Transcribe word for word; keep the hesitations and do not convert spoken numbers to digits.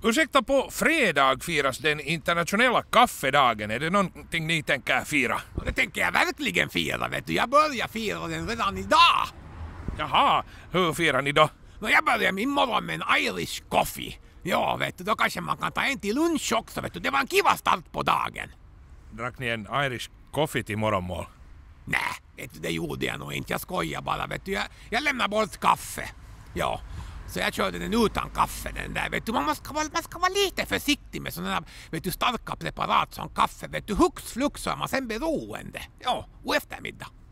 Ursäkta, på fredag firas den internationella kaffedagen. Är det någonting ni tänker fira? Och det tänker jag verkligen fira, vet du. Jag börjar fira den redan idag. Jaha, hur firar ni då? No, jag börjar min morgon med en Irish coffee. Ja, vet du, då kanske man kan ta en till lunch också, vet du. Det var en kiva start på dagen. Drack ni en Irish coffee till morgonmål? Nej, vet du, det gjorde jag nog inte. Jag skojar bara, vet du. Jag, jag lämnar bort kaffe. Ja, så jag körde den utan kaffe, den där, vet du. Man, måste vara, man ska vara lite försiktig med sådana, vet du, starka preparat som kaffe, vet du. Hux flux så är man sen beroende. Ja, och eftermiddag.